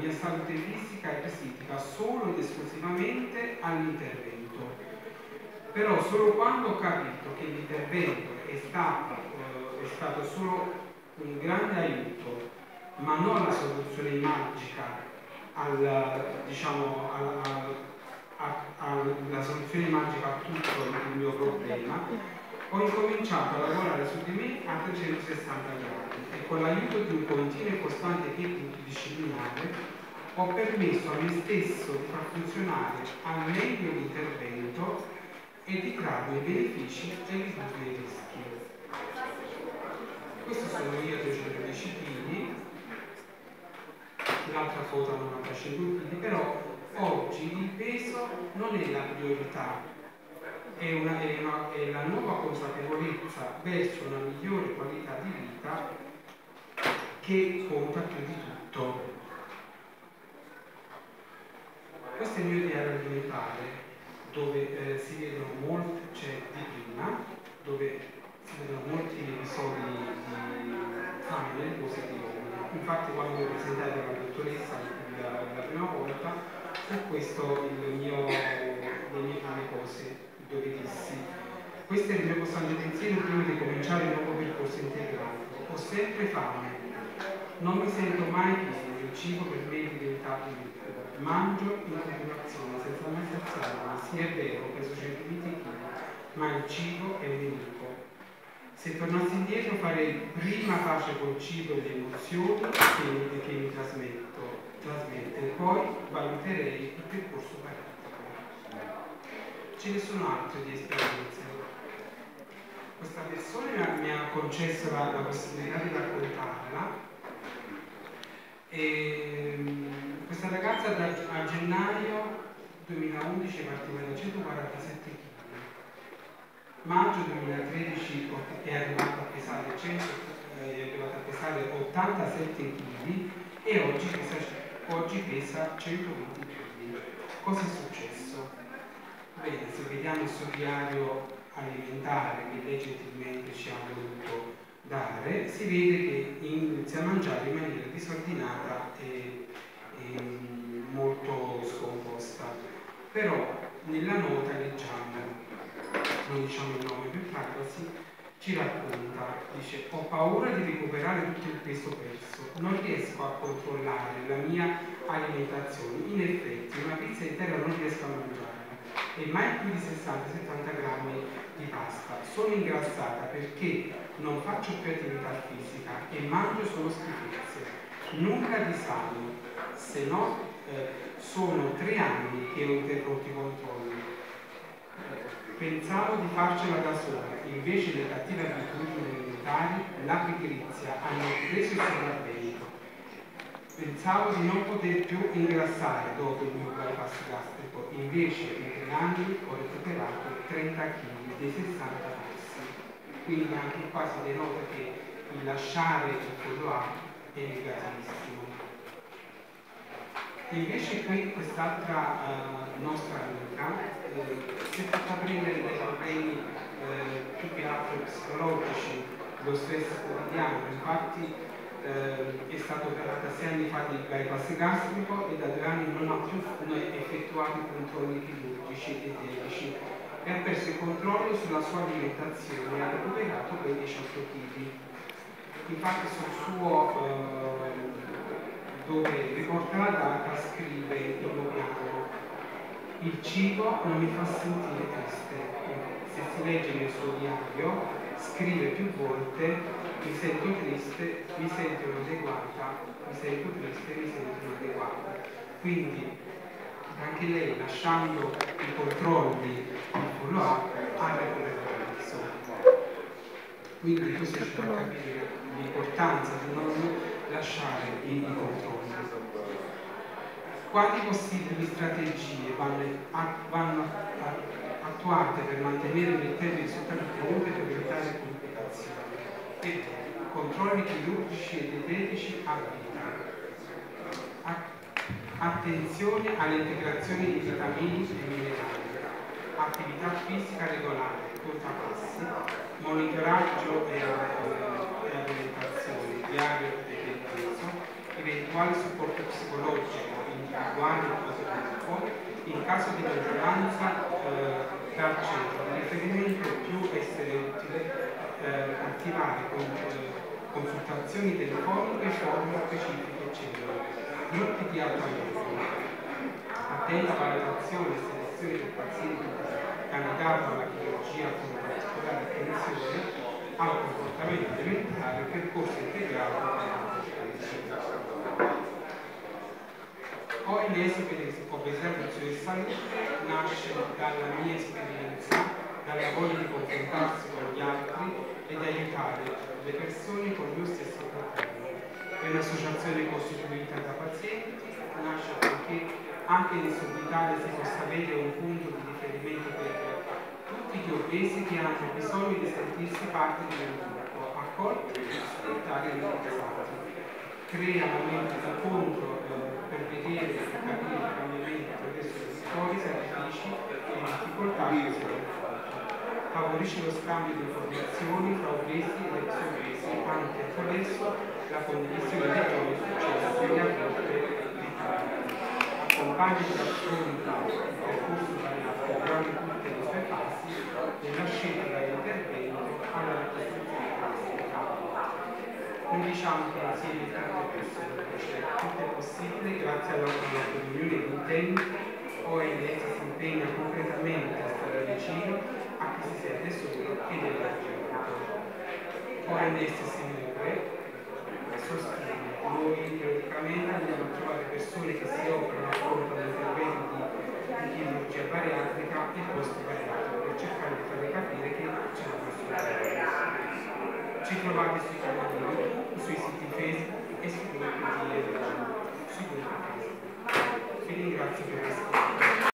mia salute fisica e psichica solo ed esclusivamente all'intervento. Però solo quando ho capito che l'intervento è stato solo un grande aiuto, ma non la soluzione magica alla soluzione magica a tutto il mio problema, ho incominciato a lavorare su di me a 360 gradi e con l'aiuto di un continuo e costante equipe multidisciplinare ho permesso a me stesso di far funzionare al meglio l'intervento e di trarne i benefici e ridurre i rischi. Questo sono io 210 kg, l'altra foto a 95 kg, però oggi il peso non è la priorità, è la nuova consapevolezza verso una migliore qualità di vita che conta più di tutto. Questo è il mio diario alimentare, dove si vedono molti, c'è di prima, dove si vedono molti episodi di fame, cose di vomito. Infatti quando ho presentato alla dottoressa la prima volta fu questo le mie prime cose, dove dissi: questo è il mio costante pensiero prima di cominciare il nuovo percorso integrato. Ho sempre fame, non mi sento mai pieno, il cibo per me è diventato un liquido. Mangio in continuazione senza mai saziarmi, sì è vero, ho preso 120 kg, ma il cibo è un nemico. Se tornassi indietro farei prima pace col cibo e le emozioni che mi trasmette, poi valuterei il percorso pratico. Ce ne sono altre di esperienze. Questa persona mi ha concesso la possibilità di raccontarla. Questa ragazza a gennaio 2011 partiva da 147 kg, maggio 2013 è arrivata a pesare 87 kg e oggi pesa 120 kg. Cosa è successo? Bene, se vediamo il suo diario alimentare che lei gentilmente ci ha voluto dare, si vede che inizia a mangiare in maniera disordinata e molto scomposta. Però nella nota leggiamo, non diciamo il nome per privacy, ci racconta, dice: ho paura di recuperare tutto il peso perso, non riesco a controllare la mia alimentazione, in effetti una pizza intera non riesco a mangiare e mai più di 60-70 grammi di pasta, sono ingrassata perché non faccio più attività fisica e mangio solo schifezze, nulla di sano, se no sono 3 anni che ho interrotto i controlli. Pensavo di farcela da sola, invece le cattive abitudini alimentari, la pigrizia hanno preso il sopravvento. Pensavo di non poter più ingrassare dopo il mio bypass gastrico, invece in 3 anni ho recuperato 30 kg dei 60 passi. Quindi anche qua si denota che il lasciare il follow-up è negativissimo. Invece qui quest'altra nostra amica si è fatta prendere dei problemi più che altro psicologici, lo stress quotidiano. Infatti è stata operata 6 anni fa di bypass gastrico e da 2 anni non ha più effettuato i controlli chirurgici e dietetici e ha perso il controllo sulla sua alimentazione e ha recuperato quei 18 kg. Infatti sul suo dove riporta la data scrive in primo piano: il cibo non mi fa sentire triste. Se si legge nel suo diario scrive più volte: mi sento triste, mi sento inadeguata, mi sento triste, mi sento inadeguata. Quindi anche lei, lasciando i controlli di follow-up, ha recuperato questo. Quindi questo ci fa capire l'importanza di non lasciare i controlli. Quali possibili strategie vanno attuate per mantenere in tempo i risultati pronti per evitare complicazioni? Controlli chirurgici e dietetici a vita. Attenzione all'integrazione di vitamini e minerali. Attività fisica regolare, contapassi, monitoraggio e alimentazione, diario del peso e eventuale supporto psicologico individuale o gruppo, in caso di maggioranza dal centro di riferimento più essere utile attivare consultazioni telefoniche, forum specifiche, eccetera. Gruppi di autoaiuto. Attenta valutazione e selezione del paziente candidato alla chirurgia con particolare attenzione al comportamento elementare e percorso integrato per la ONS per l'obesità e salute nasce dalla mia esperienza, dalla voglia di confrontarsi con gli altri e di aiutare le persone con il mio stesso problema. È un'associazione costituita da pazienti, nasce perché anche in Sud Italia si possa avere un punto di riferimento per tutti gli obesi che hanno bisogno di sentirsi parte di un gruppo, accolti e rispettati e rispettati. Crea momenti d'incontro per vedere e capire i cambiamenti attraverso le storie, sacrifici e difficoltà che si sono. Favorisce lo scambio di informazioni tra obesi ed ex obesi anche attraverso la condivisione dei propri successi e a volte l'Italia. Accompagna e affronta il percorso variato in tutte le sue fasi della scelta dall'intervento alla ricostruzione plastica. Non diciamo che insieme tante persone, cioè tutto è possibile grazie alla comunione di intenti. ONS si impegna concretamente a stare vicino a chi si sente solo e deve aiutato. ONS si muove, sostiene. Noi periodicamente andiamo a trovare persone che si operano affrontano interventi di chirurgia bariatrica e post-bariatrica per cercare di farvi capire che c'è una persona. Ci trovate sui canali YouTube, sui siti Facebook e sui gruppi di Facebook. Vi ringrazio per questo.